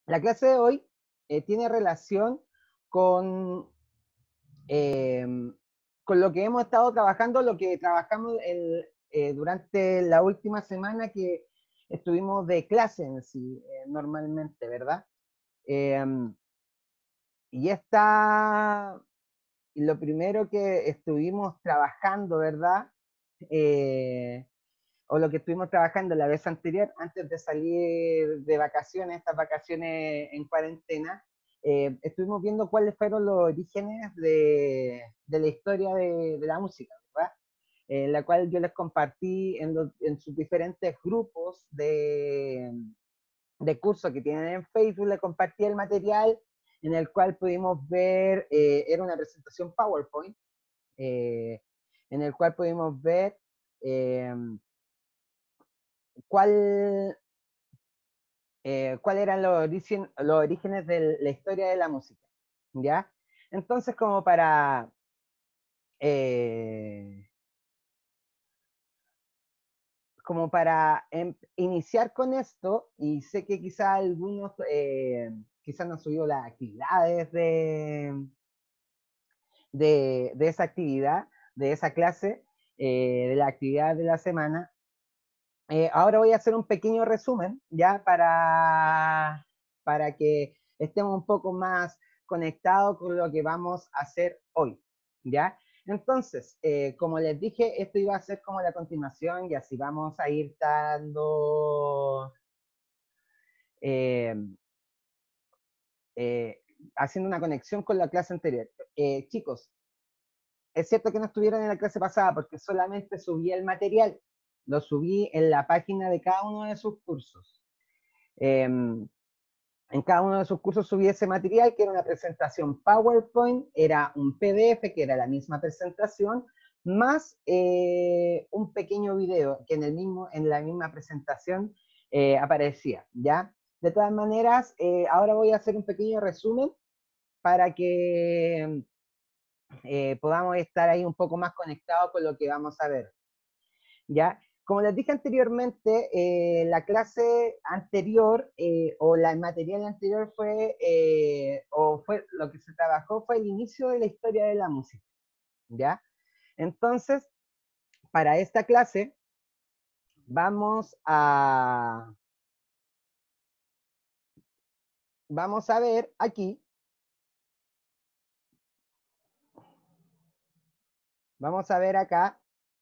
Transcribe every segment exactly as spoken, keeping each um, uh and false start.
La clase de hoy eh, tiene relación con, eh, con lo que hemos estado trabajando, lo que trabajamos el, eh, durante la última semana que estuvimos de clase en sí, eh, normalmente, ¿verdad? Eh, y esta, lo primero que estuvimos trabajando, ¿verdad? Eh, o lo que estuvimos trabajando la vez anterior, antes de salir de vacaciones, estas vacaciones en cuarentena, eh, estuvimos viendo cuáles fueron los orígenes de, de la historia de, de, la música, ¿verdad? Eh, la cual yo les compartí en, los, en sus diferentes grupos de, de cursos que tienen en Facebook, les compartí el material en el cual pudimos ver, eh, era una presentación PowerPoint, eh, en el cual pudimos ver eh, cuál, eh, cuáles eran los, origen, los orígenes de la historia de la música, ¿ya? Entonces, como para... Eh, como para em, iniciar con esto, y sé que quizá algunos, eh, quizás no han subido las actividades de, de, de, esa actividad, de esa clase, eh, de la actividad de la semana. Eh, ahora voy a hacer un pequeño resumen, ya, para, para que estemos un poco más conectados con lo que vamos a hacer hoy, ¿ya? Entonces, eh, como les dije, esto iba a ser como la continuación y así vamos a ir dando, eh, eh, haciendo una conexión con la clase anterior. Eh, chicos, es cierto que no estuvieron en la clase pasada porque solamente subí el material, lo subí en la página de cada uno de sus cursos. Eh, en cada uno de sus cursos subí ese material, que era una presentación PowerPoint, era un P D F, que era la misma presentación, más eh, un pequeño video que en, el mismo, en la misma presentación eh, aparecía, ¿ya? De todas maneras, eh, ahora voy a hacer un pequeño resumen para que eh, podamos estar ahí un poco más conectados con lo que vamos a ver, ¿ya? Como les dije anteriormente, eh, la clase anterior eh, o la, el material anterior fue, eh, o fue lo que se trabajó fue el inicio de la historia de la música, ¿ya? Entonces, para esta clase vamos a, vamos a ver aquí, vamos a ver acá,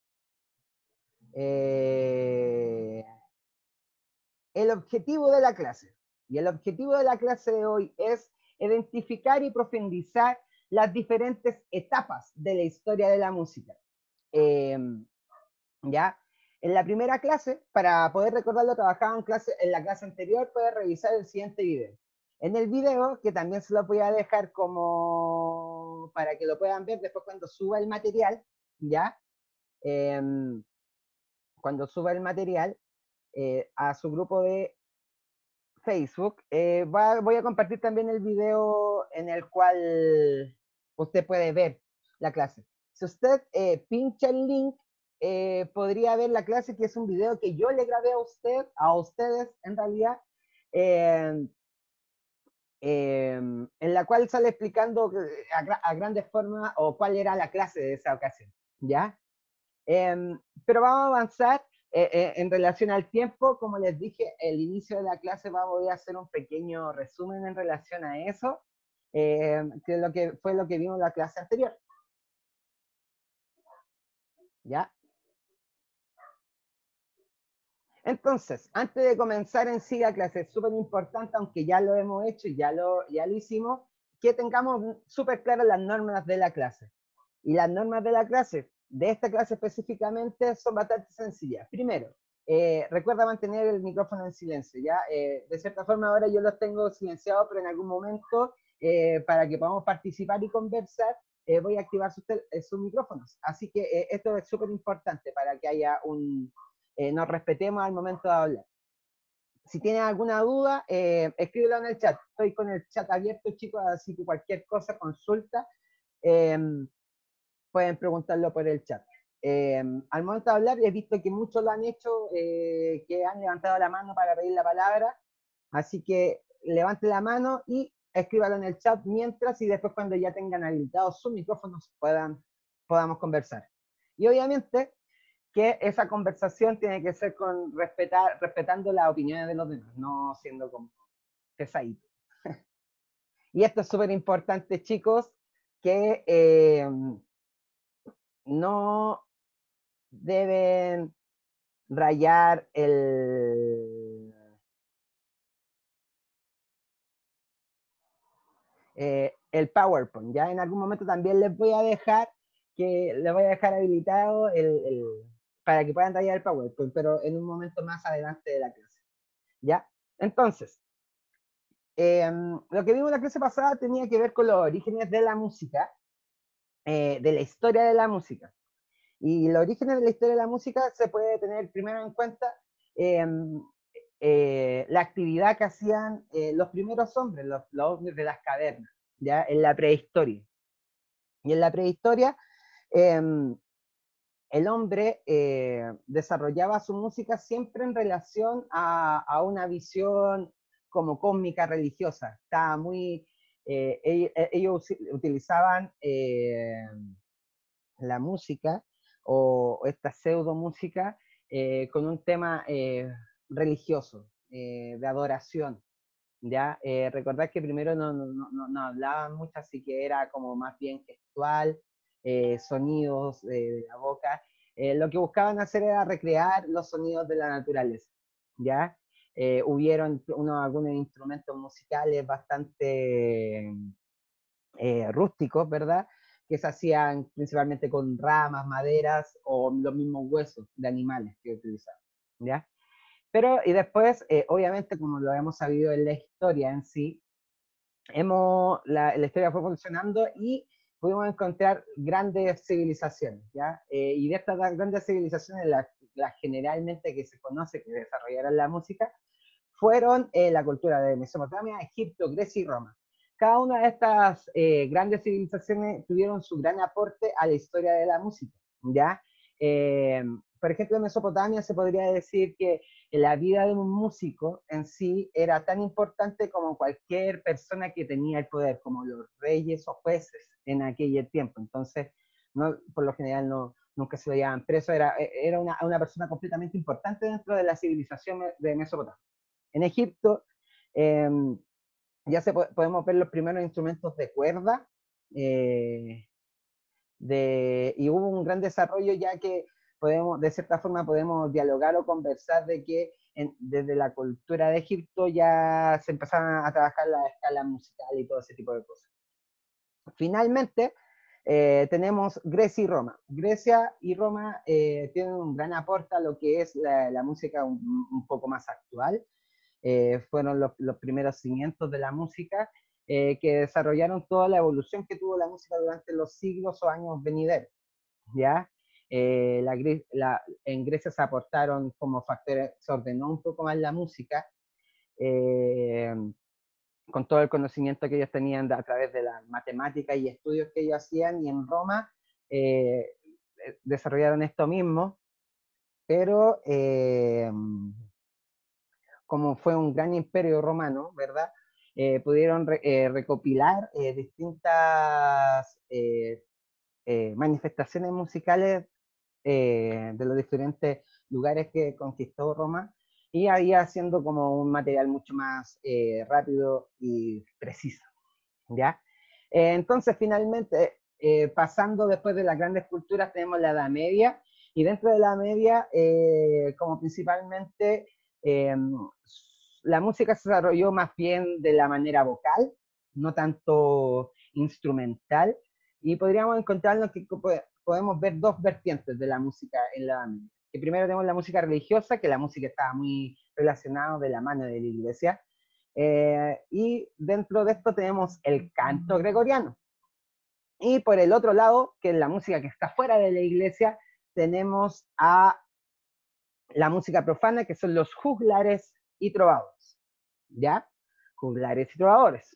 eh, el objetivo de la clase. Y el objetivo de la clase de hoy es identificar y profundizar las diferentes etapas de la historia de la música. Eh, ¿Ya? En la primera clase, para poder recordarlo, trabajaba en, clase, en la clase anterior, puedes revisar el siguiente video. En el video, que también se lo voy a dejar como para que lo puedan ver después cuando suba el material, ¿ya? Eh, cuando suba el material eh, a su grupo de Facebook, eh, va, voy a compartir también el video en el cual usted puede ver la clase. Si usted eh, pincha el link, eh, podría ver la clase, que es un video que yo le grabé a usted, a ustedes en realidad, eh, eh, en la cual sale explicando a, a grandes formas o cuál era la clase de esa ocasión, ¿ya? Eh, pero vamos a avanzar eh, eh, en relación al tiempo. Como les dije, el inicio de la clase voy a hacer un pequeño resumen en relación a eso, eh, que, lo que fue lo que vimos en la clase anterior. ¿Ya? Entonces, antes de comenzar en sí la clase, es súper importante, aunque ya lo hemos hecho y ya lo, ya lo hicimos, que tengamos súper claras las normas de la clase. Y las normas de la clase, de esta clase específicamente, son bastante sencillas. Primero, eh, recuerda mantener el micrófono en silencio, ¿ya? Eh, de cierta forma ahora yo los tengo silenciados, pero en algún momento, eh, para que podamos participar y conversar, eh, voy a activar sus, eh, sus micrófonos. Así que eh, esto es súper importante para que haya un, eh, nos respetemos al momento de hablar. Si tienen alguna duda, eh, escríbelo en el chat. Estoy con el chat abierto, chicos, así que cualquier cosa, consulta, eh, pueden preguntarlo por el chat. Eh, al momento de hablar, he visto que muchos lo han hecho, eh, que han levantado la mano para pedir la palabra, así que levante la mano y escríbalo en el chat mientras, y después cuando ya tengan habilitados sus micrófonos puedan, podamos conversar. Y obviamente que esa conversación tiene que ser con respetar, respetando las opiniones de los demás, no siendo como pesadito. Y esto es súper importante, chicos, que eh, no deben rayar el, eh, el PowerPoint. Ya en algún momento también les voy a dejar que les voy a dejar habilitado el, el, para que puedan rayar el PowerPoint, pero en un momento más adelante de la clase. ¿Ya? Entonces, eh, lo que vimos en la clase pasada tenía que ver con los orígenes de la música, eh, de la historia de la música. Y los orígenes de la historia de la música se puede tener primero en cuenta eh, eh, la actividad que hacían eh, los primeros hombres, los, los hombres de las cavernas, ¿ya? En la prehistoria. Y en la prehistoria, eh, el hombre eh, desarrollaba su música siempre en relación a, a una visión como cósmica religiosa. Estaba muy, eh, ellos, ellos, utilizaban eh, la música o esta pseudo música eh, con un tema eh, religioso, eh, de adoración. ¿Ya? Eh, recordad que primero no, no, no, no hablaban mucho, así que era como más bien gestual, eh, sonidos eh, de la boca. Eh, lo que buscaban hacer era recrear los sonidos de la naturaleza, ¿ya? Eh, hubieron unos, algunos instrumentos musicales bastante eh, rústicos, ¿verdad? Que se hacían principalmente con ramas, maderas o los mismos huesos de animales que utilizaban, ¿ya? Pero, y después, eh, obviamente, como lo hemos sabido en la historia en sí, hemos, la, la historia fue evolucionando y pudimos encontrar grandes civilizaciones, ¿ya? Eh, y de estas grandes civilizaciones, las la generalmente que se conoce, que desarrollaron la música, fueron eh, la cultura de Mesopotamia, Egipto, Grecia y Roma. Cada una de estas eh, grandes civilizaciones tuvieron su gran aporte a la historia de la música, ¿ya? Eh, por ejemplo, en Mesopotamia se podría decir que la vida de un músico en sí era tan importante como cualquier persona que tenía el poder, como los reyes o jueces en aquel tiempo. Entonces, no, por lo general no, nunca se lo llevaban preso, era, era una, una persona completamente importante dentro de la civilización de Mesopotamia. En Egipto eh, ya se po podemos ver los primeros instrumentos de cuerda, eh, de, y hubo un gran desarrollo ya que podemos, de cierta forma podemos dialogar o conversar de que en, desde la cultura de Egipto ya se empezaron a trabajar la escala musical y todo ese tipo de cosas. Finalmente, eh, tenemos Grecia y Roma. Grecia y Roma eh, tienen un gran aporte a lo que es la, la música un, un, poco más actual. Eh, fueron los, los, primeros cimientos de la música eh, que desarrollaron toda la evolución que tuvo la música durante los siglos o años venideros. ¿Ya? Eh, la, la, en Grecia se aportaron como factores, se ordenó un poco más la música, eh, con todo el conocimiento que ellos tenían de, a través de la matemática y estudios que ellos hacían, y en Roma eh, desarrollaron esto mismo, pero eh, como fue un gran imperio romano, ¿verdad? Eh, pudieron re, eh, recopilar eh, distintas eh, eh, manifestaciones musicales eh, de los diferentes lugares que conquistó Roma, y ahí haciendo como un material mucho más eh, rápido y preciso, ¿ya? Eh, entonces, finalmente, eh, pasando después de las grandes culturas, tenemos la Edad Media, y dentro de la Edad Media, eh, como principalmente, eh, la música se desarrolló más bien de la manera vocal, no tanto instrumental, y podríamos encontrarnos que podemos ver dos vertientes de la música en la Edad Media. Que primero tenemos la música religiosa, que la música estaba muy relacionada de la mano de la iglesia, eh, y dentro de esto tenemos el canto gregoriano. Y por el otro lado, que es la música que está fuera de la iglesia, tenemos a la música profana, que son los juglares y trovadores. ¿Ya? Juglares y trovadores.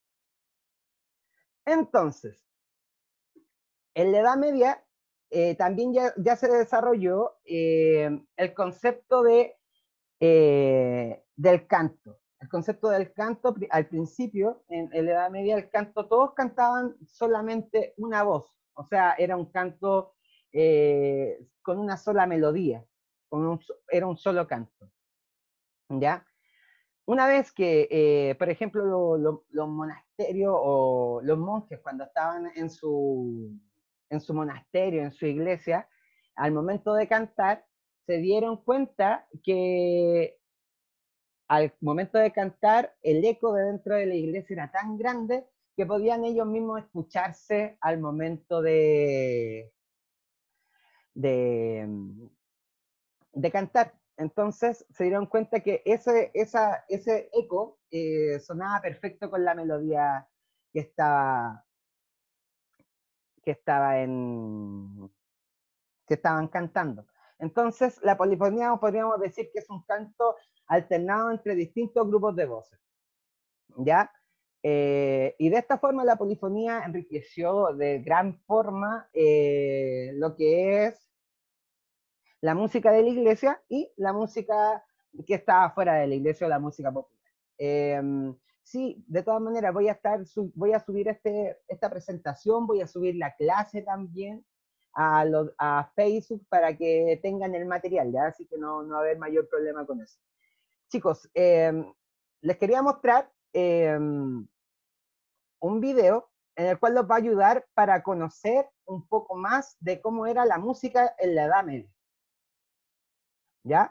Entonces, en la Edad Media eh, también ya, ya, se desarrolló eh, el concepto de, eh, del canto. el concepto del canto, al principio, en, en la Edad Media, el canto, todos cantaban solamente una voz, o sea, era un canto eh, con una sola melodía, con un, era un solo canto, ¿ya? Una vez que, eh, por ejemplo, lo, lo, los monasterios o los monjes, cuando estaban en su, en su monasterio, en su iglesia, al momento de cantar, se dieron cuenta que al momento de cantar, el eco de dentro de la iglesia era tan grande que podían ellos mismos escucharse al momento de, de, de cantar. Entonces se dieron cuenta que ese, esa, ese eco eh, sonaba perfecto con la melodía que estaba, que estaba en, que estaban cantando. Entonces la polifonía podríamos decir que es un canto alternado entre distintos grupos de voces, ¿ya? Eh, y de esta forma la polifonía enriqueció de gran forma eh, lo que es la música de la iglesia y la música que estaba fuera de la iglesia o la música popular. Eh, sí, de todas maneras voy a, estar, voy a subir este, esta presentación, voy a subir la clase también a, lo, a Facebook para que tengan el material, ¿ya? Así que no, no va a haber mayor problema con eso. Chicos, eh, les quería mostrar eh, un video en el cual los va a ayudar para conocer un poco más de cómo era la música en la Edad Media. ¿Ya?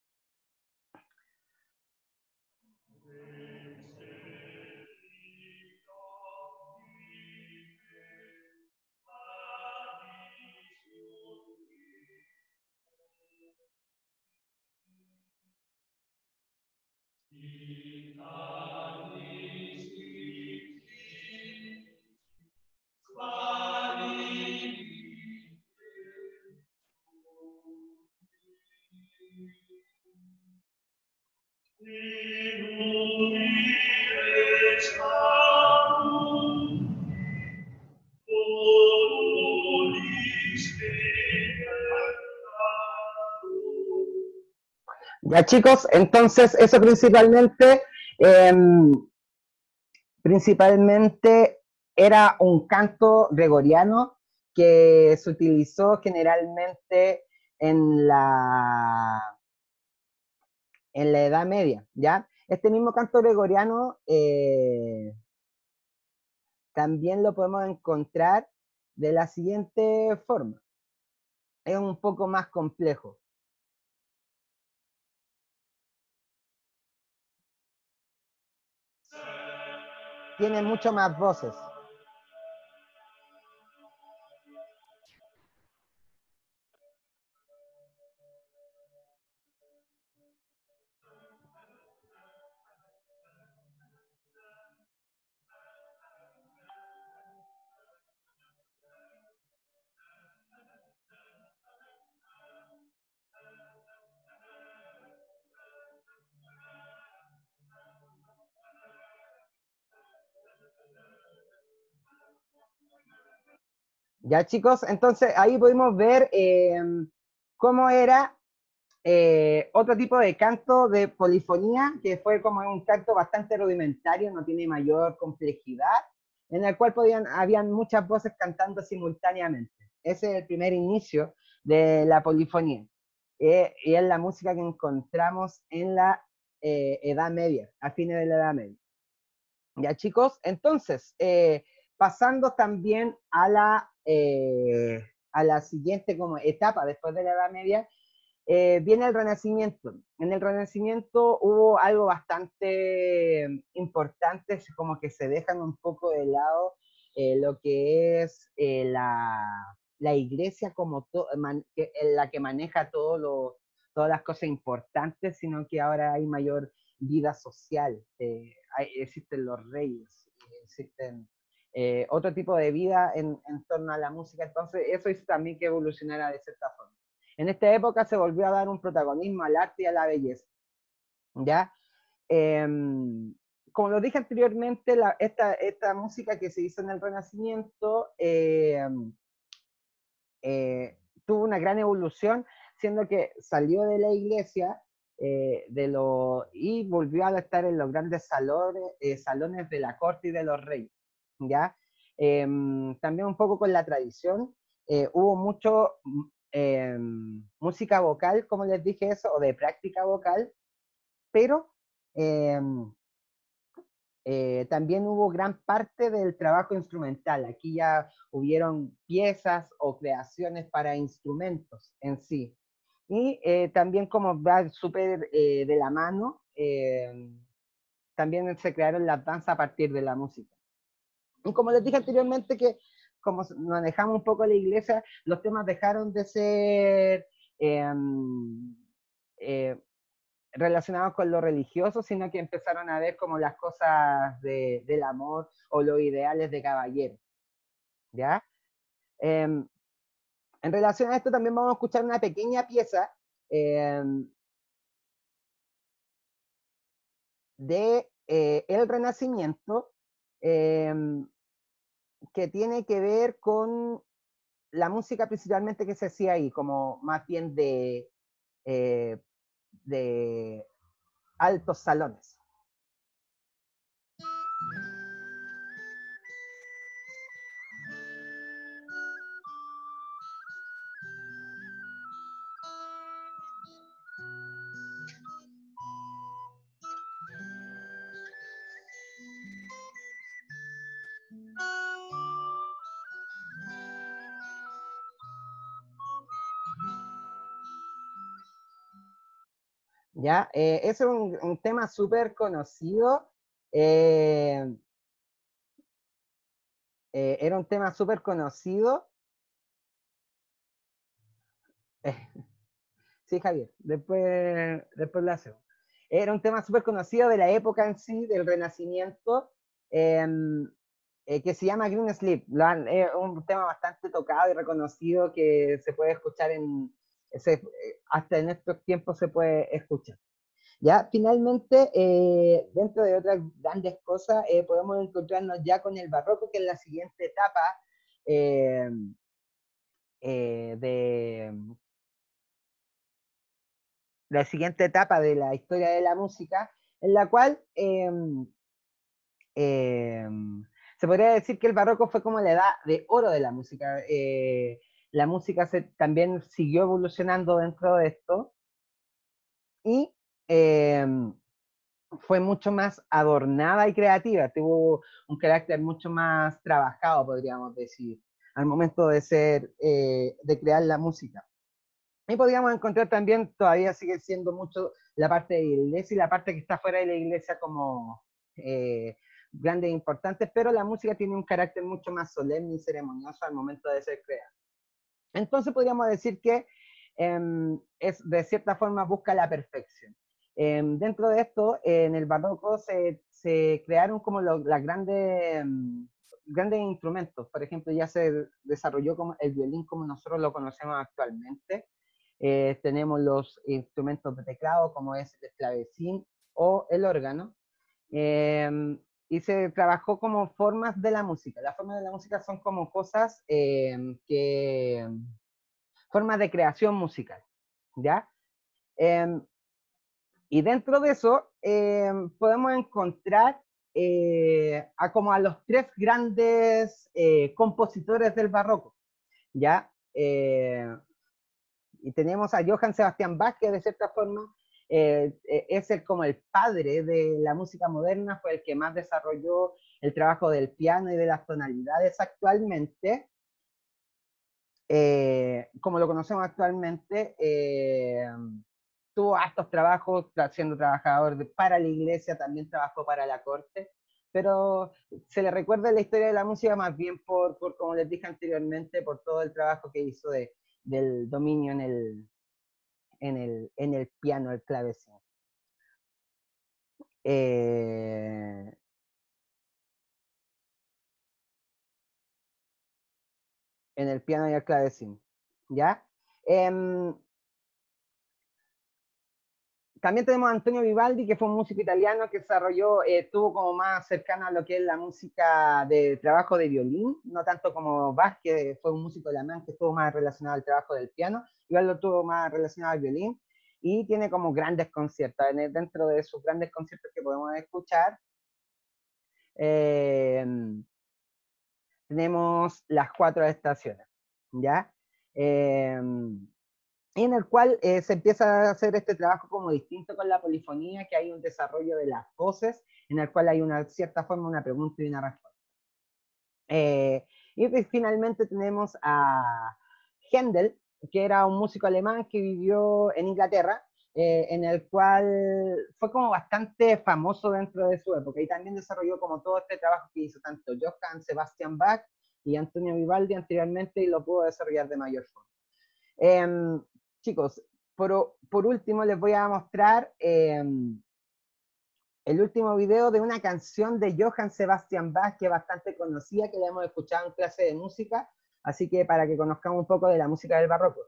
Ya chicos, entonces eso principalmente, eh, principalmente era un canto gregoriano que se utilizó generalmente en la, en la Edad Media, ¿ya? Este mismo canto gregoriano eh, también lo podemos encontrar de la siguiente forma. Es un poco más complejo. Tiene mucho más voces. Ya chicos, entonces ahí pudimos ver eh, cómo era eh, otro tipo de canto de polifonía, que fue como un canto bastante rudimentario, no tiene mayor complejidad, en el cual podían, habían muchas voces cantando simultáneamente. Ese es el primer inicio de la polifonía. Eh, y es la música que encontramos en la eh, Edad Media, a fines de la Edad Media. Ya chicos, entonces, eh, pasando también a la, eh, a la siguiente como etapa después de la Edad Media, eh, viene el Renacimiento. En el Renacimiento hubo algo bastante importante, como que se dejan un poco de lado eh, lo que es eh, la, la iglesia como to, man, que, la que maneja todo lo, todas las cosas importantes, sino que ahora hay mayor vida social. Eh, hay, existen los reyes, existen eh, otro tipo de vida en, en torno a la música. Entonces, eso hizo también que evolucionara de cierta forma. En esta época se volvió a dar un protagonismo al arte y a la belleza, ¿ya? Eh, como lo dije anteriormente, la, esta, esta música que se hizo en el Renacimiento eh, eh, tuvo una gran evolución, siendo que salió de la iglesia eh, de lo, y volvió a estar en los grandes salones, eh, salones de la corte y de los reyes, ¿ya? Eh, también un poco con la tradición, eh, hubo mucho eh, música vocal, como les dije eso, o de práctica vocal, pero eh, eh, también hubo gran parte del trabajo instrumental. Aquí ya hubieron piezas o creaciones para instrumentos en sí. Y eh, también como va súper eh, de la mano, eh, también se crearon las danzas a partir de la música. Y como les dije anteriormente, que como manejamos un poco la iglesia, los temas dejaron de ser eh, eh, relacionados con lo religioso, sino que empezaron a ver como las cosas de, del amor o los ideales de caballero. ¿Ya? Eh, en relación a esto también vamos a escuchar una pequeña pieza eh, de eh, el Renacimiento, eh, que tiene que ver con la música principalmente que se hacía ahí, como más bien de, eh, de altos salones. ¿Ya? Eh, es un, un tema súper conocido. Eh, eh, era un tema súper conocido. Eh, sí, Javier, después, después lo hacemos. Era un tema súper conocido de la época en sí, del Renacimiento, eh, eh, que se llama Green Sleep. Lo han, es un tema bastante tocado y reconocido que se puede escuchar en, se, hasta en estos tiempos se puede escuchar. Ya, finalmente, eh, dentro de otras grandes cosas, eh, podemos encontrarnos ya con el barroco, que es la siguiente etapa eh, eh, de la siguiente etapa de la historia de la música, en la cual eh, eh, se podría decir que el barroco fue como la edad de oro de la música. Eh, la música se, también siguió evolucionando dentro de esto y eh, fue mucho más adornada y creativa, tuvo un carácter mucho más trabajado, podríamos decir, al momento de ser, eh, de crear la música. Y podríamos encontrar también, todavía sigue siendo mucho la parte de la iglesia y la parte que está fuera de la iglesia como eh, grandes e importantes, pero la música tiene un carácter mucho más solemne y ceremonioso al momento de ser creada. Entonces podríamos decir que eh, es, de cierta forma busca la perfección. Eh, dentro de esto, eh, en el barroco se, se crearon como los las grandes, um, grandes instrumentos. Por ejemplo, ya se desarrolló como el violín como nosotros lo conocemos actualmente. Eh, tenemos los instrumentos de teclado como es el clavecín o el órgano. Eh, y se trabajó como formas de la música. Las formas de la música son como cosas eh, que, formas de creación musical, ¿ya? Eh, y dentro de eso eh, podemos encontrar eh, a como a los tres grandes eh, compositores del barroco, ¿ya? Eh, y tenemos a Johann Sebastian Bach, que de cierta forma eh, es el, como el padre de la música moderna, fue el que más desarrolló el trabajo del piano y de las tonalidades actualmente. Eh, como lo conocemos actualmente, eh, tuvo hartos trabajos siendo trabajador de, para la iglesia, también trabajó para la corte, pero se le recuerda la historia de la música más bien por, por como les dije anteriormente, por todo el trabajo que hizo de, del dominio en el, en el, en el piano, el clavecín. Eh, en el piano y el clavecín, ¿ya? Eh, También tenemos a Antonio Vivaldi, que fue un músico italiano que desarrolló, eh, estuvo como más cercano a lo que es la música de trabajo de violín, no tanto como Bach, que fue un músico alemán que estuvo más relacionado al trabajo del piano, igual lo tuvo más relacionado al violín. y tiene como grandes conciertos. Dentro de sus grandes conciertos que podemos escuchar, eh, tenemos las cuatro estaciones, ¿ya? Eh, y en el cual eh, se empieza a hacer este trabajo como distinto con la polifonía, que hay un desarrollo de las voces, en el cual hay una cierta forma, una pregunta y una respuesta. Eh, y pues, finalmente tenemos a Händel, que era un músico alemán que vivió en Inglaterra, eh, en el cual fue como bastante famoso dentro de su época y también desarrolló como todo este trabajo que hizo tanto Johann Sebastian Bach y Antonio Vivaldi anteriormente y lo pudo desarrollar de mayor forma. Eh, chicos, por, por, último les voy a mostrar eh, el último video de una canción de Johann Sebastian Bach que es bastante conocida, que la hemos escuchado en clase de música, así que para que conozcamos un poco de la música del barroco.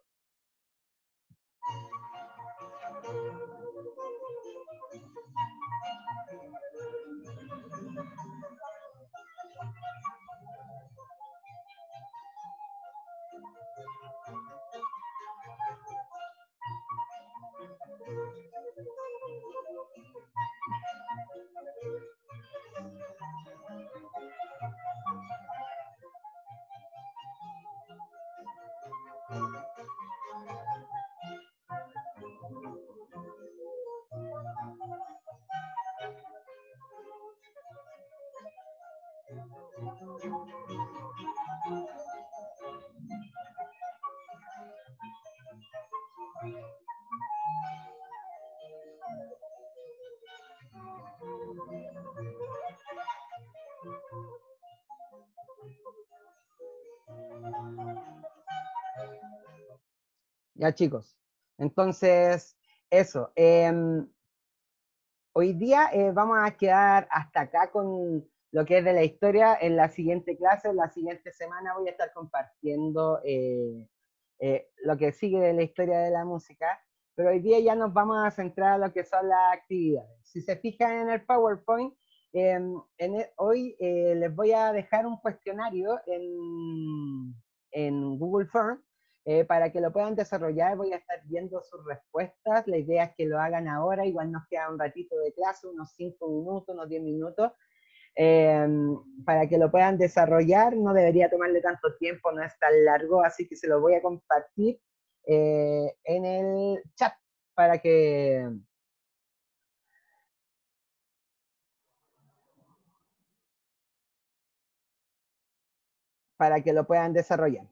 Ya, chicos, entonces eso, eh, hoy día eh, vamos a quedar hasta acá con lo que es de la historia. En la siguiente clase, en la siguiente semana voy a estar compartiendo eh, eh, lo que sigue de la historia de la música, pero hoy día ya nos vamos a centrar en lo que son las actividades. Si se fijan en el PowerPoint, eh, en el, hoy eh, les voy a dejar un cuestionario en, en Google Forms eh, para que lo puedan desarrollar. Voy a estar viendo sus respuestas. La idea es que lo hagan ahora, igual nos queda un ratito de clase, unos cinco minutos, unos diez minutos, eh, para que lo puedan desarrollar. No debería tomarle tanto tiempo, no es tan largo, así que se lo voy a compartir eh, en el chat para que para que lo puedan desarrollar.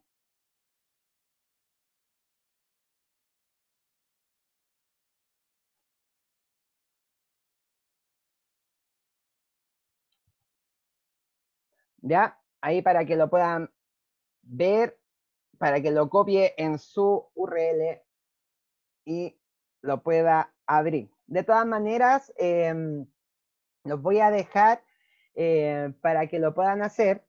¿Ya? Ahí para que lo puedan ver, para que lo copie en su U R L y lo pueda abrir. De todas maneras, eh, los voy a dejar eh, para que lo puedan hacer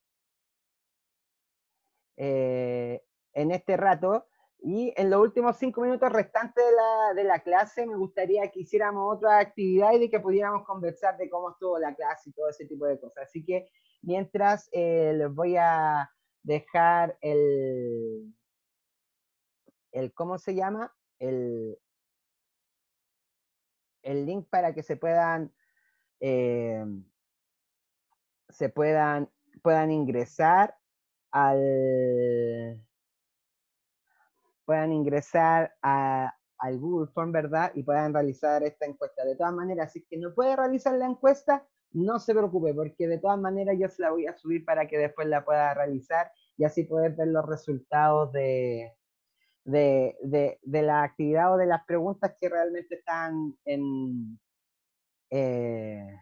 eh, en este rato. Y en los últimos cinco minutos restantes de la, de la clase me gustaría que hiciéramos otra actividad y de que pudiéramos conversar de cómo estuvo la clase y todo ese tipo de cosas. Así que mientras eh, les voy a dejar el, el ¿cómo se llama? El, el link para que se puedan eh, se puedan puedan ingresar al puedan ingresar a, al Google Form, ¿verdad? Y puedan realizar esta encuesta. De todas maneras, si es que no puede realizar la encuesta, no se preocupe, porque de todas maneras yo se la voy a subir para que después la pueda realizar y así poder ver los resultados de, de, de, de la actividad o de las preguntas que realmente están en... Eh,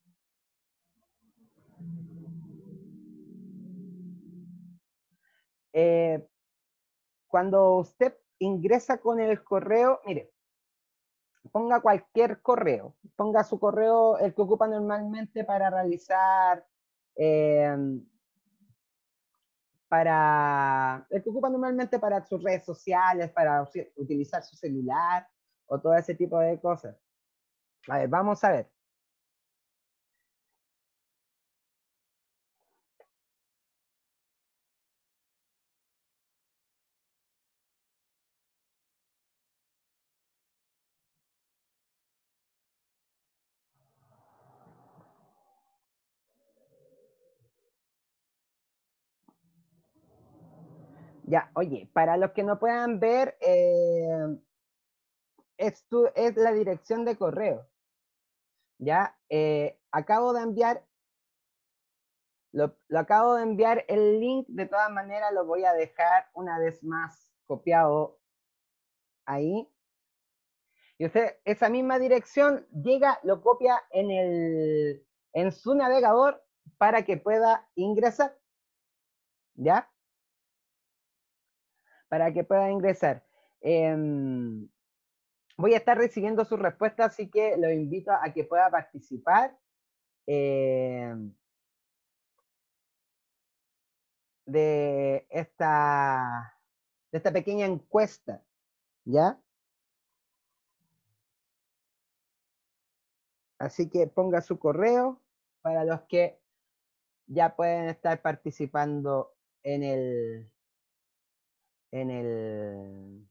eh, cuando usted ingresa con el correo, mire, ponga cualquier correo, ponga su correo, el que ocupa normalmente para realizar, eh, para, el que ocupa normalmente para sus redes sociales, para utilizar su celular o todo ese tipo de cosas. A ver, vamos a ver. Ya, oye, para los que no puedan ver, eh, esto es la dirección de correo. Ya, eh, acabo de enviar, lo, lo acabo de enviar el link, de todas maneras lo voy a dejar una vez más copiado ahí. Y usted esa misma dirección llega, lo copia en, el, en su navegador para que pueda ingresar. ¿Ya? Para que pueda ingresar. Eh, voy a estar recibiendo sus respuestas, así que lo invito a que pueda participar eh, de, esta, de esta pequeña encuesta. ¿Ya? Así que ponga su correo para los que ya pueden estar participando en el, en el,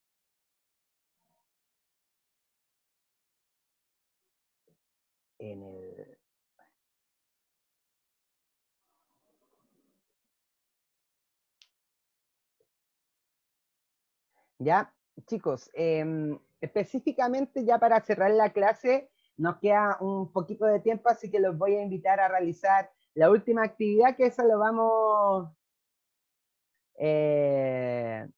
en el, ya, chicos, eh, específicamente ya para cerrar la clase, nos queda un poquito de tiempo, así que los voy a invitar a realizar la última actividad, que eso lo vamos, eh,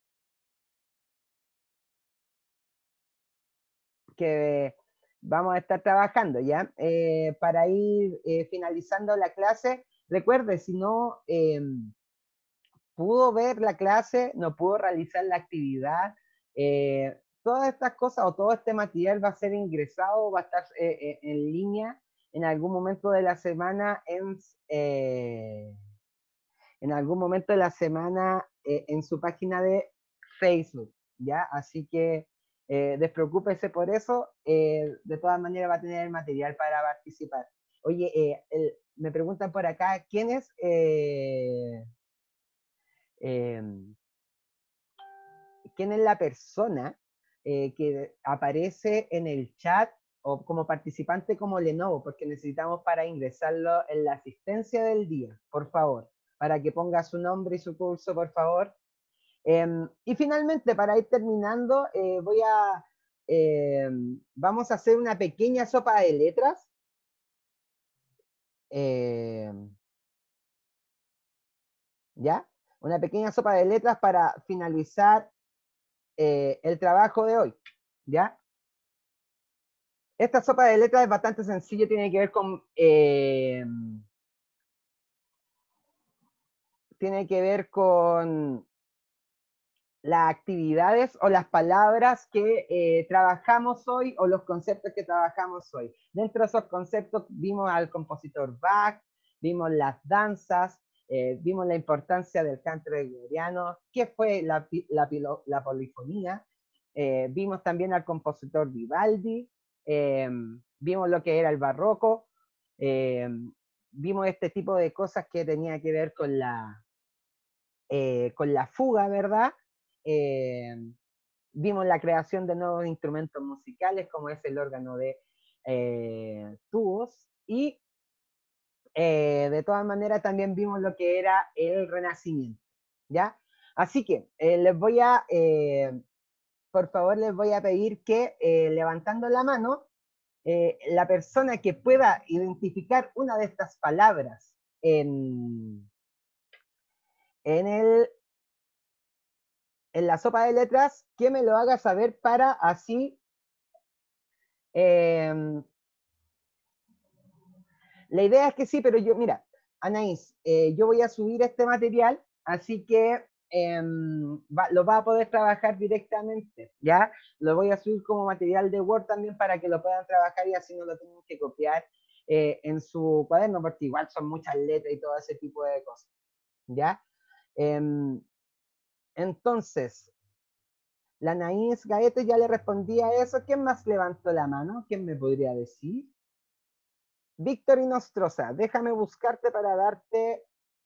que vamos a estar trabajando, ¿ya? Eh, para ir eh, finalizando la clase, recuerde, si no eh, pudo ver la clase, no pudo realizar la actividad, eh, todas estas cosas o todo este material va a ser ingresado, va a estar eh, eh, en línea en algún momento de la semana en, eh, en algún momento de la semana eh, en su página de Facebook, ¿ya? Así que eh, despreocúpese por eso, eh, de todas maneras va a tener el material para participar. Oye, eh, el, me preguntan por acá, ¿quién es? Eh, eh, quién es la persona eh, que aparece en el chat o como participante como Lenovo, porque necesitamos para ingresarlo en la asistencia del día, por favor, para que ponga su nombre y su curso, por favor. Eh, y finalmente, para ir terminando, eh, voy a, eh, vamos a hacer una pequeña sopa de letras. Eh, ¿Ya? Una pequeña sopa de letras para finalizar eh, el trabajo de hoy, ¿ya? Esta sopa de letras es bastante sencilla, tiene que ver con... Eh, tiene que ver con las actividades o las palabras que eh, trabajamos hoy o los conceptos que trabajamos hoy. Dentro de esos conceptos vimos al compositor Bach, vimos las danzas, eh, vimos la importancia del canto gregoriano, qué fue la, la, la polifonía, eh, vimos también al compositor Vivaldi, eh, vimos lo que era el barroco, eh, vimos este tipo de cosas que tenía que ver con la, eh, con la fuga, ¿verdad? Eh, vimos la creación de nuevos instrumentos musicales, como es el órgano de eh, tubos, y eh, de todas maneras también vimos lo que era el Renacimiento, ¿ya? Así que eh, les voy a, eh, por favor, les voy a pedir que eh, levantando la mano, eh, la persona que pueda identificar una de estas palabras en, en, el, en la sopa de letras, que me lo haga saber para así eh, la idea es que sí, pero yo, mira, Anaís, eh, yo voy a subir este material, así que eh, va, lo va a poder trabajar directamente, ¿ya? Lo voy a subir como material de Word también para que lo puedan trabajar y así no lo tengan que copiar eh, en su cuaderno, porque igual son muchas letras y todo ese tipo de cosas, ¿ya? Eh, entonces, la Anaís Gaete ya le respondí a eso. ¿Quién más levantó la mano? ¿Quién me podría decir? Víctor y Nostroza, déjame buscarte para darte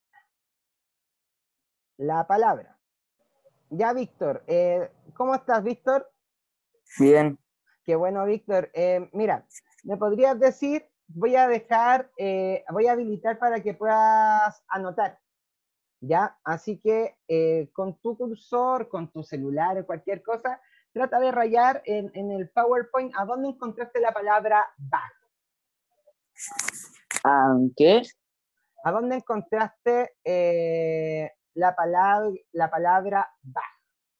la palabra. Ya, Víctor, eh, ¿cómo estás, Víctor? Bien. Qué bueno, Víctor. Eh, mira, ¿me podrías decir? Voy a dejar, eh, voy a habilitar para que puedas anotar. ¿ya? Así que eh, con tu cursor, con tu celular o cualquier cosa, trata de rayar en, en el PowerPoint a dónde encontraste la palabra back. Aunque. ¿A dónde encontraste eh, la, palabra, la palabra back?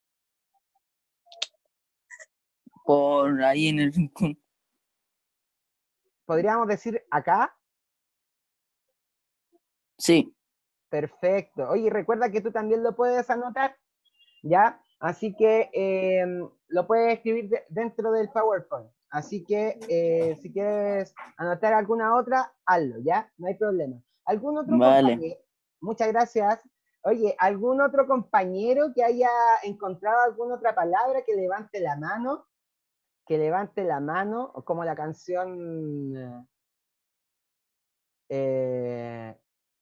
Por ahí en el rincón. ¿Podríamos decir acá? Sí. Perfecto. Oye, recuerda que tú también lo puedes anotar, ¿ya? Así que eh, lo puedes escribir de, dentro del PowerPoint. Así que eh, si quieres anotar alguna otra, hazlo, ¿ya? No hay problema. ¿Algún otro Vale. compañero? Muchas gracias. Oye, ¿algún otro compañero que haya encontrado alguna otra palabra que levante la mano? Que levante la mano, o como la canción... Eh,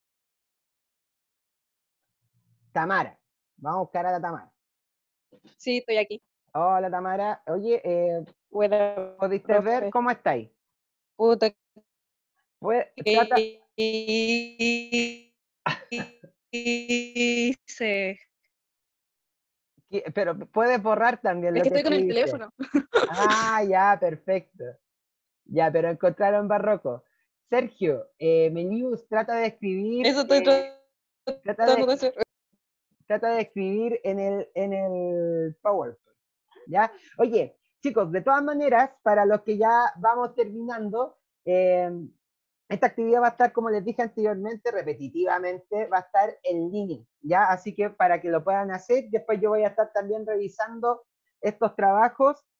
Tamara. Vamos a buscar a la Tamara. Sí, estoy aquí. Hola Tamara. Oye, eh, Bueno, ¿pudiste ver profe. cómo estáis? Puta Pues, trata... que hice. que- Pero puedes borrar también Es lo que que estoy con el escribiste. teléfono. Ah, ya, perfecto. Ya, pero encontraron barroco. Sergio, eh, Melius trata de escribir, Eso estoy eh, trata tratando de de, hacer. trata de escribir en el, en el PowerPoint. ¿Ya? Oye, chicos, de todas maneras, para los que ya vamos terminando, eh, esta actividad va a estar, como les dije anteriormente, repetitivamente, va a estar en línea, ¿ya? Así que para que lo puedan hacer, después yo voy a estar también revisando estos trabajos